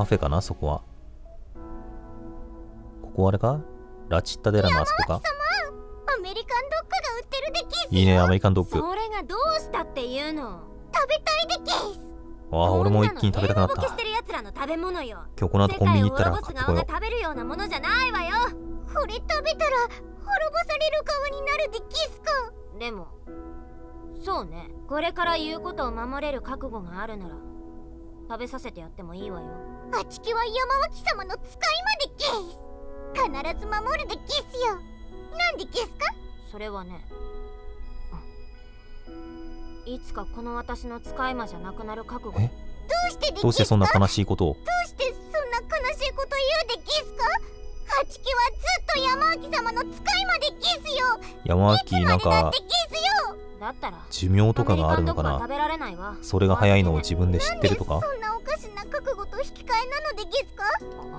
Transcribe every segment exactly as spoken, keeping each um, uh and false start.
フェかな、そこは。ここあれか、ラチッタデラのあそこか。 アメリカンドッグが売ってるでキス。 いいね、アメリカンドッグ。 それがどうしたっていうの。食べたいでキス。 ああ、俺も一気に食べたくなった。今日この後コンビニ行ったら買ってこよう。 食べるようなものじゃないわよ。これ食べたら滅ぼされる側になるでキスか。でもそうね、これから言うことを守れる覚悟があるなら食べさせてやってもいいわよ。あちきは山脇様の使いまでキス。必ず守るでキスよ。なんでキスか。それはね、いつかこの私の使い魔じゃなくなる覚悟。 え、 どうしてでキスか。 どうしてそんな悲しいことを。 どうしてそんな悲しいこと言うでキスか。あちきはずっと山脇様の使いまでキスよ。 山脇なんか寿命とかがあるのかな。それが早いのを自分で知ってるとか。 そんなおかしな覚悟と引き換えなのでキスか。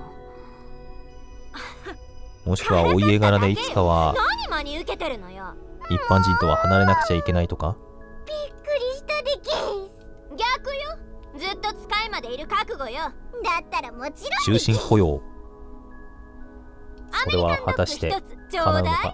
もしくはお家柄でいつかは一般人とは離れなくちゃいけないとか。 びっくりしたでキス。逆よ、ずっと使いまでいる覚悟よ。だったらもちろん終身雇用。それは果たして叶うのか。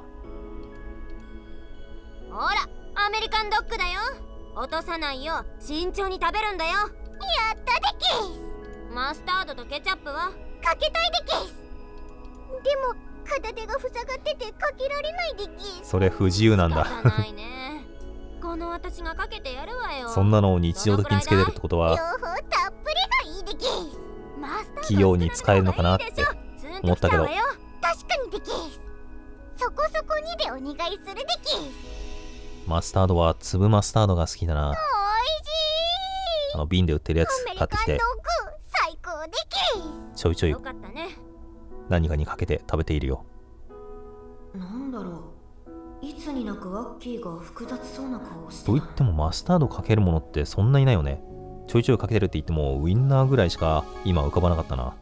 ほら、アメリカンドッグだよ。落とさないよ、慎重に食べるんだよ。やったでキス。マスタードとケチャップはかけたいでキス。でも片手が塞がっててかけられないでキス。 それ不自由なんだ。 ないね。この私がかけてやるわよ。 そんなのを日常的につけてるってことは両方たっぷりがいいでキス。 器用に使えるのかなって思ったけど。 確かにでキス。そこそこにでお願いするでキス。 マスタードは粒マスタードが好きだな。 おいしい。 あの瓶で売ってるやつ買ってきて最高でキス。 ちょいちょいよかったね。 何かにかけて食べているよ。 なんだろう、いつになくワッキーが複雑そうな顔をして。 と言ってもマスタードかけるものってそんないないよね。ちょいちょいかけてるって言ってもウインナーぐらいしか今浮かばなかったな。 ん？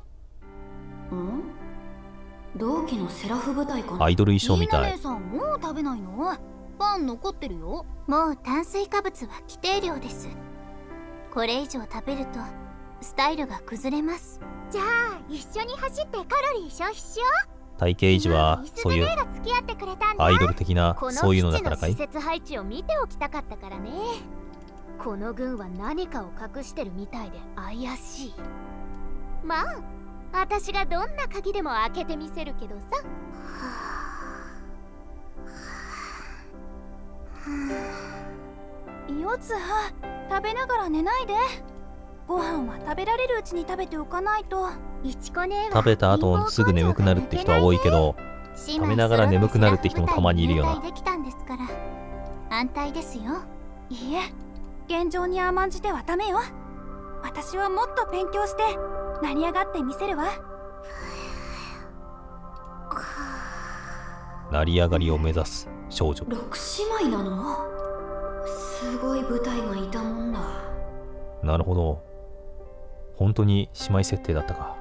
同期のセラフ部隊かな。 アイドル衣装みたい。 姉さんもう食べないの？パン残ってるよ。もう炭水化物は規定量です。これ以上食べるとスタイルが崩れます。じゃあ一緒に走ってカロリー消費しよう。 体型維持はそういうアイドル的なそういうのだからかい。 この基地の施設配置を見ておきたかったからね。この軍は何かを隠してるみたいで怪しい。まあ私がどんな鍵でも開けてみせるけどさ。よつは食べながら寝ないで。ご飯は食べられるうちに食べておかないと。 食べた後すぐ眠くなるって人は多いけど、食べながら眠くなるって人もたまにいるよな。 安泰ですよ。いいえ、現状に甘んじてはダメよ。私はもっと勉強して成り上がってみせるわ。 成り上がりを目指す少女。 六姉妹なの？すごい部隊がいたもんだ。 なるほど、本当に姉妹設定だったか。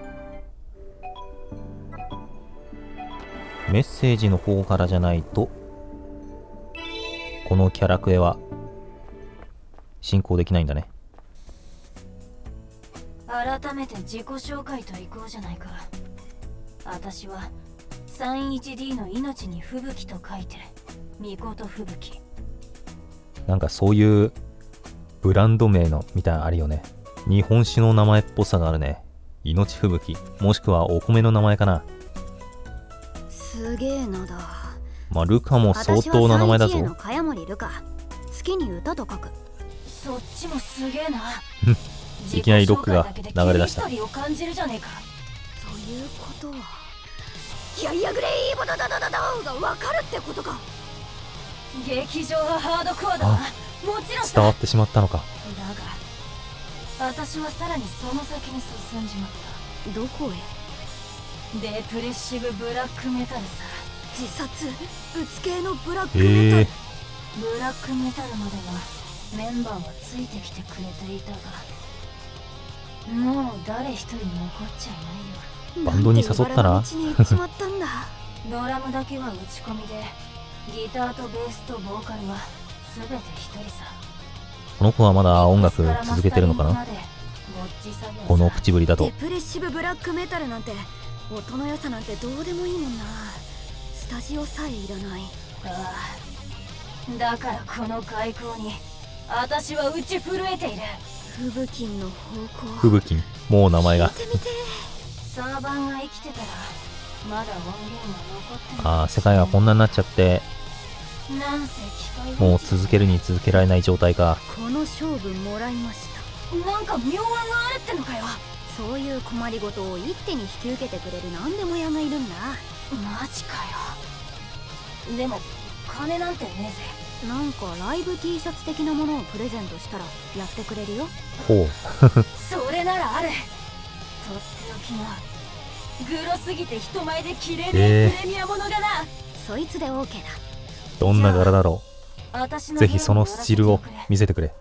メッセージの方からじゃないとこのキャラクエは進行できないんだね。 改めて自己紹介といこうじゃないか。私は さんいちディー の命に吹雪と書いてみこと吹雪。 なんかそういうブランド名のみたいなのあるよね。日本酒の名前っぽさがあるね。命吹雪、もしくはお米の名前かな。 すげえなだ。 まあルカも相当な名前だぞ。 茅森ルカ、月に歌と書く。 そっちもすげえな。 いきなりロックが流れ出した。 ということはやりやぐれいいボタダダダダがわかるってことか。劇場はハードコアだな。もちろん伝わってしまったのか。 だが私はさらにその先に進んじまった。 どこへ？ デプレッシブブラックメタルさ。 自殺うつ系のブラックメタル。 ブラックメタルまではメンバーはついてきてくれていたが、もう誰一人残っちゃいないよ。 バンドに誘ったらドラムだけは打ち込みで、ギターとベースとボーカルは全て一人さ。 この子はまだ音楽続けてるのかな。 レこの口ぶりだと。 デプレッシブブラックメタルなんて音の良さなんてどうでもいいもんな。スタジオさえいらない。 ああ、だからこの開口に私は打ち震えている。 フブキンの方向。 フブキン、もう名前が。 聞いてみて。 サーバーが生きてたらまだ音源が残ってる。 ああ、世界がこんなになっちゃって、 なんせ機械もう続けるに続けられない状態か。 この勝負もらいました。 なんか妙案があるってのかよ。 そういう困りごとを一手に引き受けてくれる何でも屋がいるんだ。 マジかよ。でも金なんてねえぜ。 なんかライブ T シャツ的なものをプレゼントしたらやってくれるよ。 ほう。 それならある。とっておきのグロすぎて人前で着れるプレミアものがな。 そいつで OK だ。 どんな柄だろう。 私のぜひそのスチルを見せてくれ。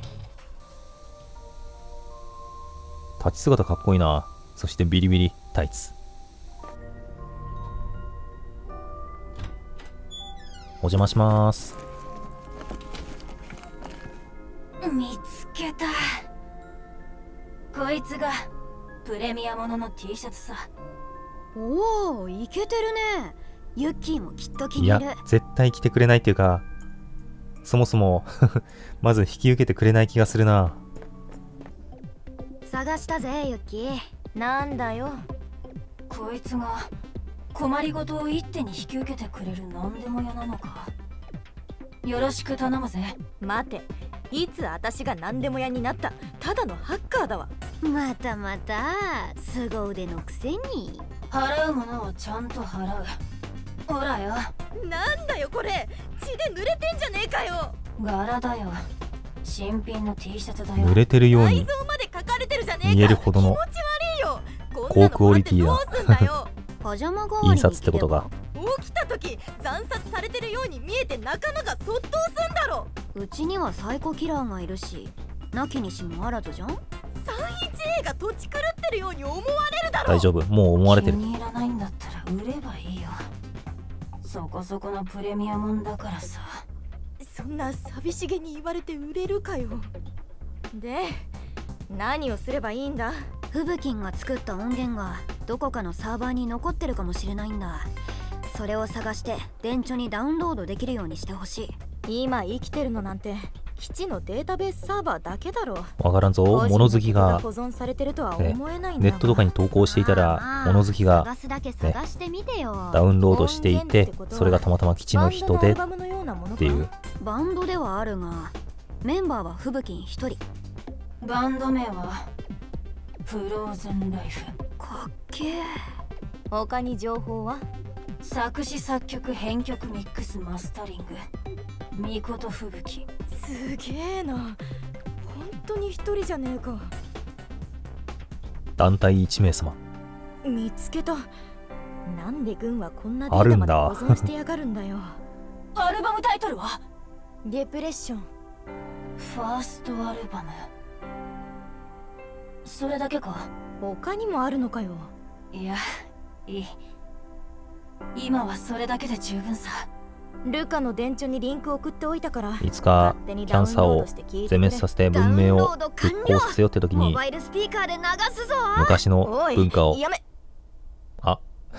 立ち姿かっこいいな。そしてビリビリタイツ。お邪魔します。 見つけた。こいつがプレミアものの T シャツさ。 おお、イケてるね。ユッキーもきっと気いやに入る。 絶対着てくれないっていうか、そもそもまず引き受けてくれない気がするな。 探したぜユッキー。 なんだよ。 こいつが困りごとを一手に引き受けてくれる何でも屋なのか。よろしく頼むぜ。 待て、いつ私が何でも屋になった。ただのハッカーだわ。 またまた凄腕のくせに。 払うものをちゃんと払う。ほらよ。 なんだよこれ、血で濡れてんじゃねえかよ。 柄だよ。新品の T シャツだよ。 濡れてるよう内に臓まで書かれてるじゃねえか。 見えるほどの気持ち悪いよ。 高クオリティだ。 どうすんだよ。 パジャマ代わりに印刷ってことか。 起きた時惨殺されてるように見えて仲間がそっとすんだろ。 うちにはサイコキラーがいるし、なきにしもあらずじゃん。 さんいちエー が土地狂ってるように思われるだろ。 大丈夫、もう思われてる。 気に入らないんだったら売ればいいよ。そこそこのプレミアもんだからさ。 そんな寂しげに言われて売れるかよ。で、何をすればいいんだ。 フブキンが作った音源がどこかのサーバーに残ってるかもしれないんだ。それを探して電池にダウンロードできるようにしてほしい。 今生きてるのなんて基地のデータベースサーバーだけだろ。 わからんぞ。物好きが、 保存されてるとはね、 思えないんだネットとかに投稿していたら、物好きが、 探すだけ探してみてよ。 ダウンロードしていて、それがたまたま基地の人でっていう。 バンドではあるが、メンバーはフブキン一人。 バンド名はフローズンライフ。 かっけえ。 他に情報は？ 作詞作曲編曲ミックスマスタリングみこと吹雪。 すげえな、本当に一人じゃねえか。 団体いち名様見つけた。なんで軍はこんなデータまで保存してやがるんだよ。 アルバムタイトルはデプレッション。 ファーストアルバム。それだけか？ 他にもあるのかよ。 いや、いい。今はそれだけで十分さ。 ルカの電池にリンク送っておいたから、 いつかキャンサーを全滅させて文明を復興させようって時にモバイルスピーカーで流すぞ。 昔の文化を。 やめ。 あ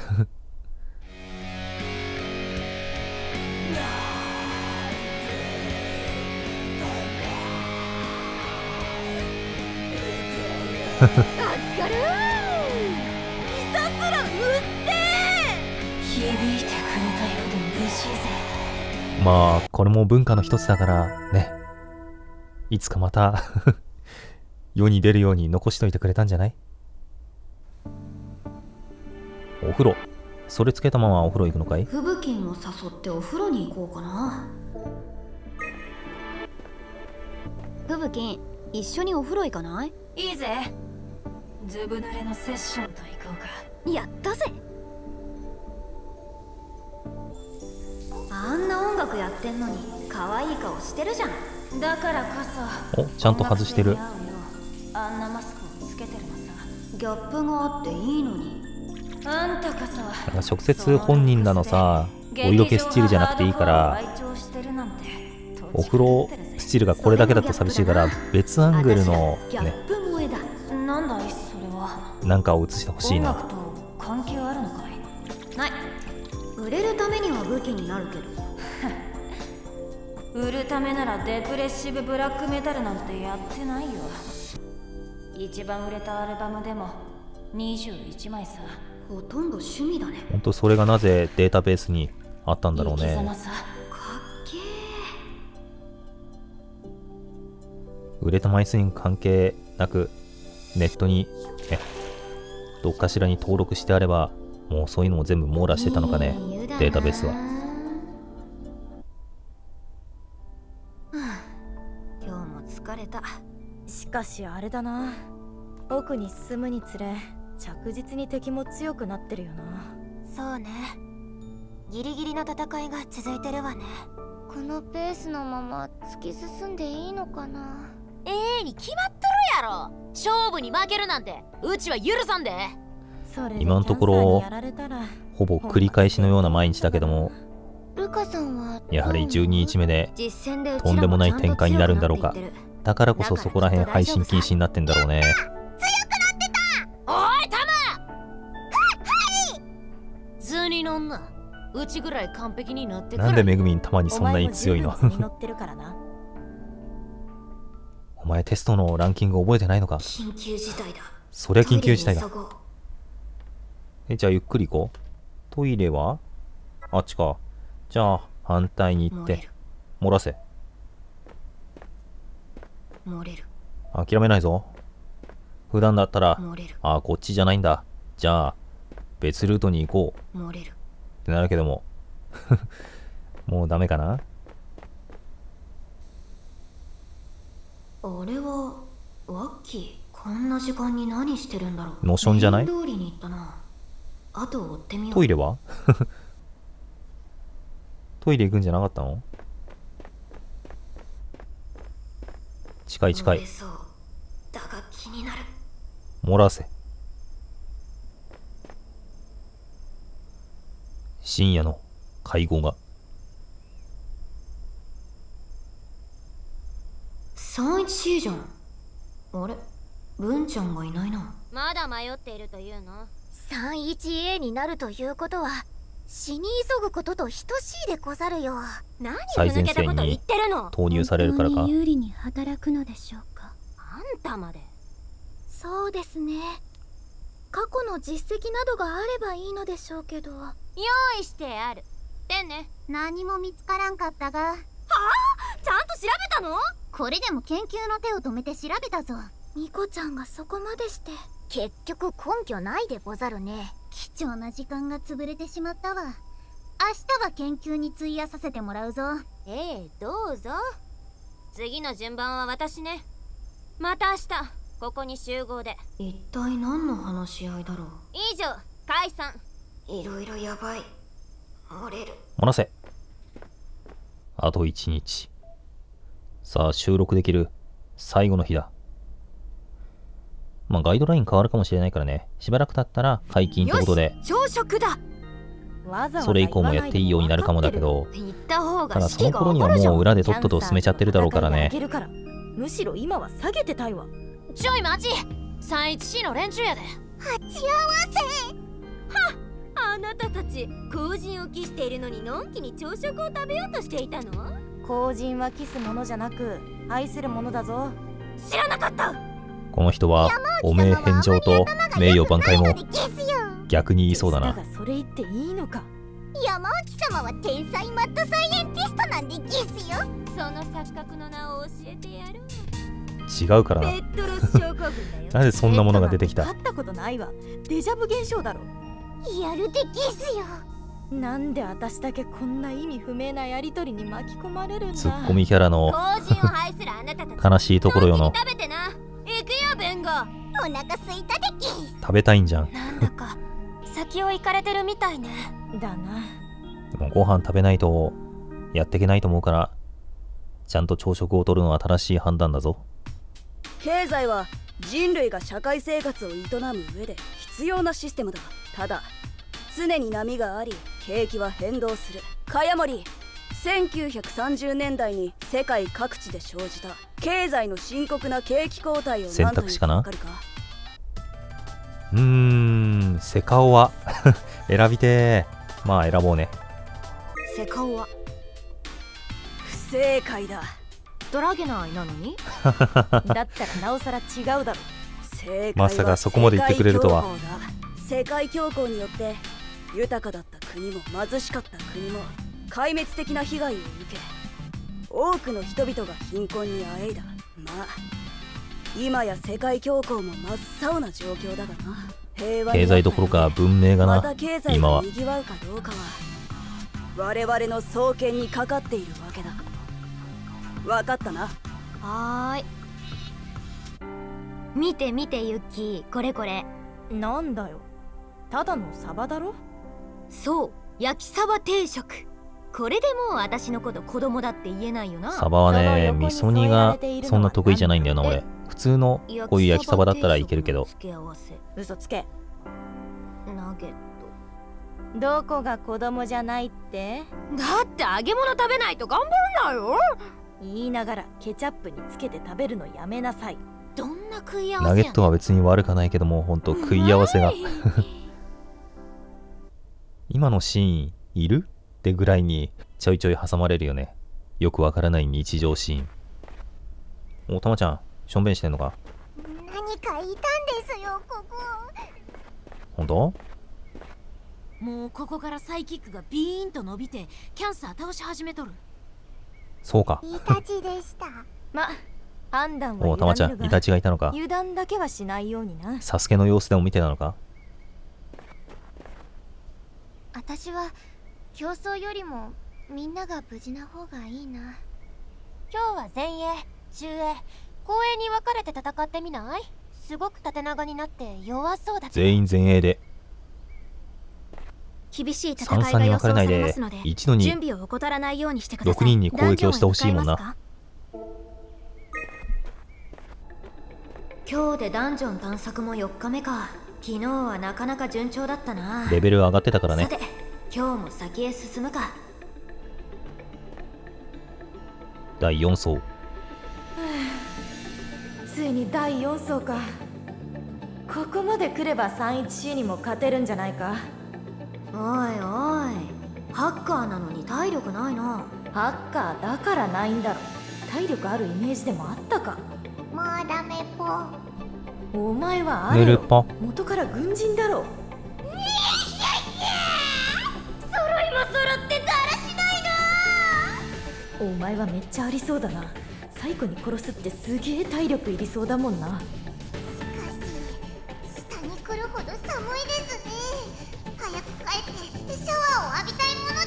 あっかるー。ひたすらうっせえ。 響いてくれたようで嬉しいぜ。 まあこれも文化の一つだからね。いつかまた世に出るように残しといてくれたんじゃない？お風呂、それつけたままお風呂行くのかい？ フブキンを誘ってお風呂に行こうかな。フブキン、一緒にお風呂行かない？ いいぜ。ずぶ濡れのセッションと行こうか。 やったぜ。あんな音楽やってんのに可愛い顔してるじゃん。 だからこそお、ちゃんと外してる。 あんなマスクをつけてるのさ。 ギャップがあっていいのに。 あんたこそなんか直接本人らのさ、お色気スチールじゃなくていいから、お風呂スチールがこれだけだと寂しいから別アングルのね、 なんかを映してほしいな。 音楽と関係あるのかい？ ない。売れるためには武器になるけど。 売るためならデプレッシブブラックメタルなんてやってないよ。一番売れたアルバムでもにじゅういちまいさ。 ほとんど趣味だね。 ほんとそれがなぜデータベースにあったんだろうね。 生き様さ。 かっけ売れた枚数に関係なくネットにえどっかしらに登録してあれば、もうそういうのも全部網羅してたのかね、データベースは。 今日も疲れた。 しかしあれだな、奥に進むにつれ着実に敵も強くなってるよな。 そうね。ギリギリの戦いが続いてるわね。このペースのまま突き進んでいいのかな。 ええに決まっとるやろ。勝負に負けるなんてうちは許さんで。 それで今のところキャンサーにやられたらほぼ繰り返しのような毎日だけども、 ルカさんはやはりじゅうににちめで実戦でうちらとんでもない展開になるんだろうか。 ちゃんと強くなっていってる。 だからこそそこら辺配信禁止になってんだろうね。 おいタマ。図に乗んな。うちぐらい完璧になってから。 なんでめぐみんたまにそんなに強いの？ お前も十分図に乗ってるからな。 お前テストのランキング覚えてないのか？ 緊急事態だ。 そりゃ緊急事態だトイレに急ごう。 え、じゃあゆっくり行こう。トイレはあっちか。じゃあ反対に行って漏れる。 漏らせ。 漏れる。 諦めないぞ。普段だったら、 漏れる。 ああこっちじゃないんだ、じゃあ別ルートに行こう漏れる。 ってなるけどももうダメかな。 あれはワッキー、こんな時間に何してるんだろう。 ノションじゃない？ メイン通りに行ったな。あと追ってみよう。 トイレはトイレ行くんじゃなかったの？近い近い。 漏れそうだが気になる。 漏らせ。深夜の会合が。 さんじゅういちシーじゃん。あれ、文ちゃんがいないな。 まだ迷っているというの。 さんじゅういちエー になるということは死に急ぐことと等しいでござるよ。何最前ふぬけたこと線に言ってるの。 投入されるからか。 本当に有利に働くのでしょうか。 あんたまで。 そうですね。過去の実績などがあればいいのでしょうけど。 用意してある。でね。 何も見つからんかったが。はあ、 ちゃんと調べたの？ これでも研究の手を止めて調べたぞ。ニコちゃんがそこまでして。 結局根拠ないでござるね。 貴重な時間が潰れてしまったわ。明日は研究に費やさせてもらうぞ。 ええ、どうぞ。次の順番は私ね。また明日ここに集合で。 一体何の話し合いだろう。 以上、解散。 いろいろやばい。漏れる。 漏らせ。あといちにち。さあ収録できる最後の日だ。まあガイドライン変わるかもしれないからね、しばらく経ったら解禁ってことで、 朝食だ。 それ以降もやっていいようになるかもだけど、 言った方ただが士気がその頃には上がるじゃん。 もう裏でとっとと進めちゃってるだろうからね。 むしろ今は下げてたいわ。 ちょい待ち。 さんじゅういちシー の連中やで。 鉢合わせ。はっ、あなたたち後陣を期しているのにのんきに朝食を食べようとしていたの？ 後陣はキスものじゃなく愛するものだぞ。 知らなかった。 この人は汚名返上と名誉挽回も逆に言いそうだな。 だがそれ言っていいのか。 山内様は天才マッドサイエンティストなんでゲスよ。 その錯覚の名を教えてやる。 違うからな。 ペットロス症候群だよ。 なぜそんなものが出てきた？ 会ったことないわ。デジャブ現象だろ。 やるでゲスよ。 なんで私だけこんな意味不明なやりとりに巻き込まれるんだ。 ツッコミキャラの後陣を愛するあなたたち。 悲しいところよの。 食べてな。行くよベンゴ。 お腹すいたでゲス。 食べたいんじゃん。 なんだか先を行かれてるみたいね。 だな。 でもご飯食べないとやっていけないと思うから、ちゃんと朝食をとるのは正しい判断だぞ。 経済は人類が社会生活を営む上で必要なシステムだ。ただ常に波があり景気は変動する。茅森、せんきゅうひゃくさんじゅうねんだいに世界各地で生じた経済の深刻な景気後退を選択肢かな。 何というか分かるか？ うーん、セカオワ選びてー。まあ選ぼうね。 セカオワ不正解だ。 ドラゲナーなのにだったらなおさら違うだろ。 正解はまさかそこまで言ってくれるとは。 世界恐慌によって豊かだった国も貧しかった国も壊滅的な被害を受け、多くの人々が貧困にあえいだ。まあ今や世界恐慌も真っ青な状況だがな。平和経済どころか文明がな、 また経済今は。 が賑わうかどうかは我々の双肩にかかっているわけだ。分かったな。 はーい。見て見てユッキー、これこれ。 なんだよ、ただのサバだろ。 そう、焼きサバ定食。これでもう私のこと子供だって言えないよな。 サバはね、味噌煮がそんな得意じゃないんだよな俺。普通のこういう焼きサバだったらいけるけど。 嘘つけ。 ナゲット。 どこが子供じゃないって？ だって揚げ物食べないと頑張るなよ。 言いながらケチャップにつけて食べるのやめなさい。 どんな食い合わせナゲットは別に悪かないけども、ほんと食い合わせが今のシーンいるってぐらいにちょいちょい挟まれるよね。よくわからない日常シーン。お、たまちゃんしょんべんしてんのか。 何かいたんですよ、ここ。 ほんと？ もうここからサイキックがビーンと伸びてキャンサー倒し始めとる。 そうか。 イタチでした。 ま、判断はお、たまちゃんイタチがいたのか。 油断だけはしないようにな。 サスケの様子でも見てたのか。 私は競争よりもみんなが無事な方がいいな。 今日は前衛、中衛、後衛に分かれて戦ってみない？すごく縦長になって弱そうだけど。 全員前衛で厳しい戦三々にいが予想さ分かれないでれますので、 一度に準備を怠らないようにしてください。 ろくにんに攻撃をしてほしいもんな。 ダンジョンへ向かいますか？今日でダンジョン探索もよっかめか。昨日はなかなか順調だったな。 レベル上がってたからね。 さて、今日も先へ進むか。 だいよん層。 ついにだいよん層か。ここまで来れば スリーワンシー にも勝てるんじゃないか。 おいおい、ハッカーなのに体力ないな。 ハッカーだからないんだろ。体力あるイメージでもあったか。 もうダメぽ。 お前はあれよ、 ぬるっぽ。 元から軍人だろ。 揃いも揃ってだらしないな。 お前はめっちゃありそうだな。最後に殺すってすげえ体力いりそうだもんな。 しかし下に来るほど寒いですね。早く帰ってシャワーを浴びたいものです。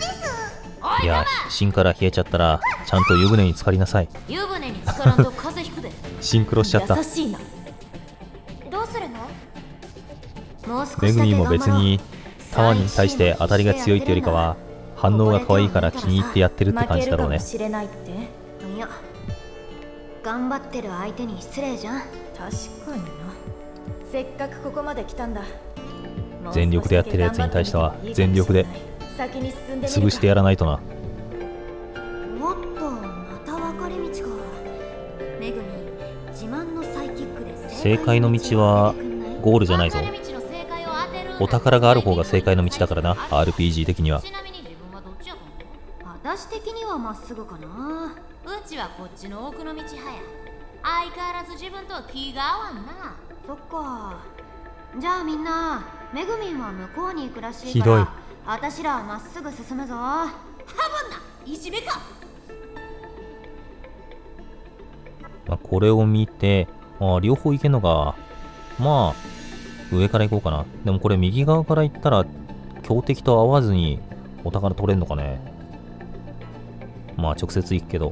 いや、芯から冷えちゃったらちゃんと湯船に浸かりなさい。 湯船に浸からんと風邪ひくで。 シンクロしちゃった。 優しいな。 どうするの？ もう少しだけめぐみも頑張ろう。 別にタワーに対して当たりが強いってよりかは反応が可愛いから気に入ってやってるって感じだろうね。 負けるかもしれないって。 いや、頑張ってる相手に失礼じゃん。 確かにな。せっかくここまで来たんだ。 全力でやってるやつに対しては全力で先に進んでみるか。 潰してやらないとな。 おっと、また分かれ道か。めぐみ、自慢のサイキックで正解の道はゴールじゃないぞ。 分かれ道の正解を当てる。 お宝がある方が正解の道だからな。 アールピージー 的には。 ちなみに自分はどっちやと思う？ 私的にはまっすぐかな。 うちはこっちの奥の道派や。相変わらず自分とは気が合わんな。 そっか。じゃあみんな、めぐみんは向こうに行くらしいひどいから私らはまっすぐ進むぞ。 ハブんな、いじめか。 まあ、これを見て、あ、両方行けんのか。まあ上から行こうかな。でもこれ右側から行ったら強敵と合わずにお宝取れんのかね。まあ直接行くけど、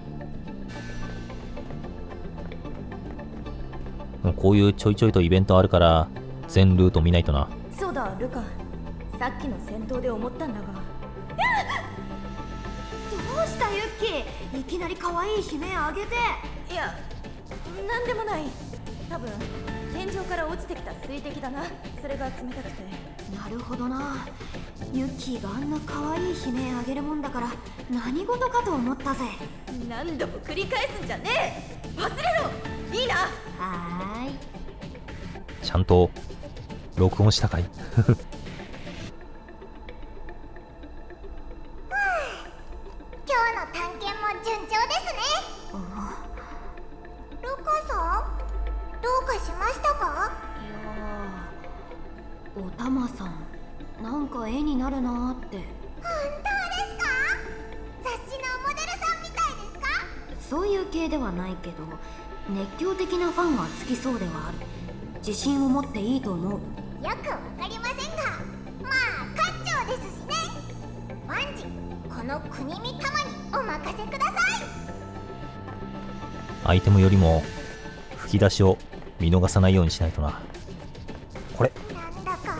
でもこういうちょいちょいとイベントあるから全ルート見ないとな。 そうだ、ルカ。さっきの戦闘で思ったんだが。 どうしたユッキー、いきなり可愛い悲鳴あげて。 いや、なんでもない。多分天井から落ちてきた水滴だな。それが冷たくて。 なるほどな。ユッキーがあんな可愛い悲鳴あげるもんだから何事かと思ったぜ。 何度も繰り返すんじゃねえ。忘れろ。いいな。 はーい。 ちゃんと録音したかい今日の探検も順調ですね。ルカさん、どうかしましたか？ いやー、おたまさんなんか絵になるなーって。 本当ですか？雑誌のモデルさんみたいですか？ そういう系ではないけど、熱狂的なファンはつきそうではある。自信を持っていいと思う。 よくわかりませんが、まあ館長ですしね。万事この国見様にお任せください。 アイテムよりも吹き出しを見逃さないようにしないとな。これなんだか。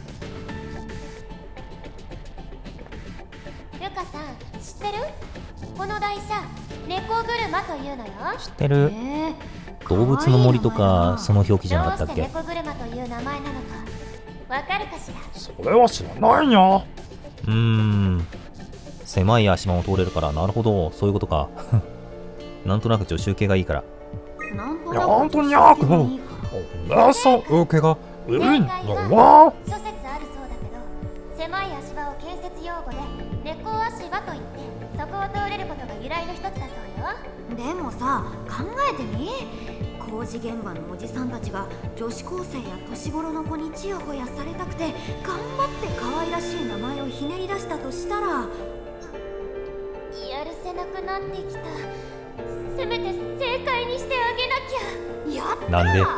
ルカさん知ってる？この台車猫車というのよ。 知ってる。 えー、 動物の森とかその表記じゃなかったっけ？ どうして猫車という名前なのかわかるかしら？ それは知らないよ。 うーん、狭い足場を通れるから、なるほど、そういうことか。なんとなく助手系がいいから。 なんとなんとにゃくなくいいからお姉さん受けがいいの諸は説あるそうだけど、狭い足場を建設用語で猫足場といって、そこを通れることが由来の一つだそうよ。 でもさ、考えてみ。工事現場のおじさんたちが女子高生や年頃の子にチヤホヤされたくて頑張って可愛らしい名前をひねり出したとしたら、 やるせなくなってきた。せめて正解にしてあげなきゃ。 やったー。 なんで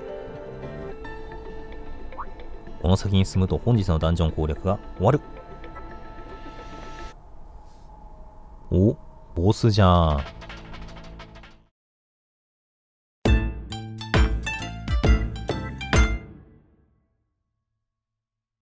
この先に進むと本日のダンジョン攻略が終わる。お、ボスじゃん。